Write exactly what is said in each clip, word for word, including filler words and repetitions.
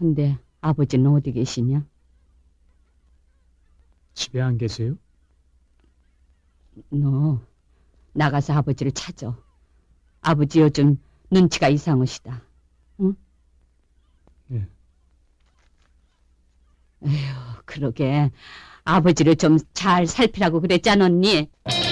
근데 아버지는 어디 계시냐? 집에 안 계세요? 너 나가서 아버지를 찾아. 아버지 요즘 눈치가 이상하시다. 응? 예. 에휴, 그러게 아버지를 좀 잘 살피라고 그랬잖아, 언니.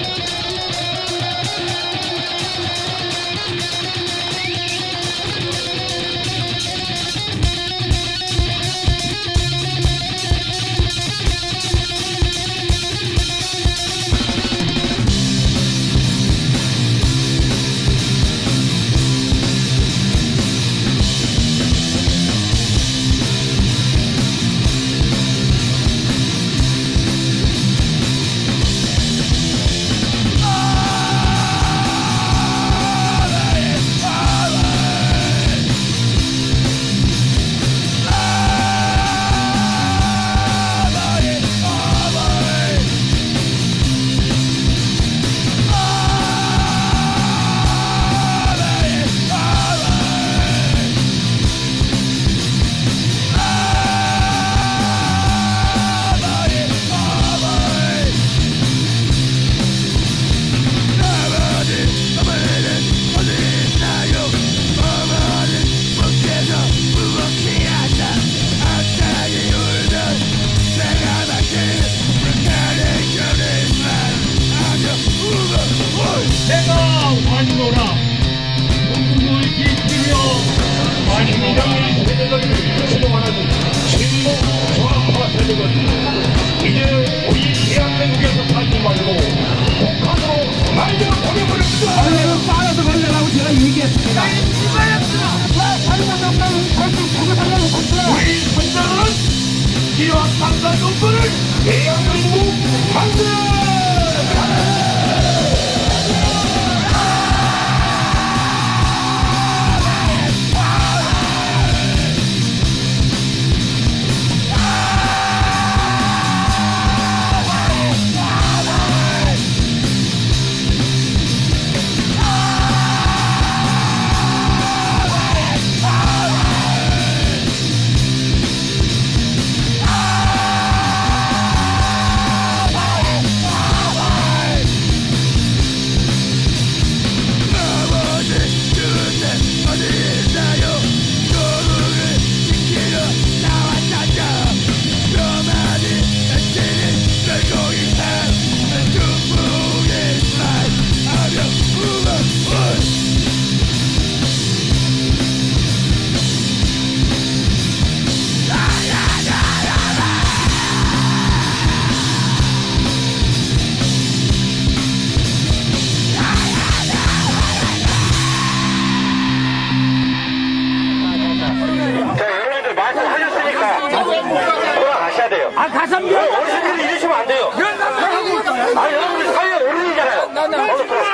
아, 가삼비! 어르신들이 이러시면 안 돼요. 아, 여러분들 사회의 어른이잖아요. 어서 들어오세요.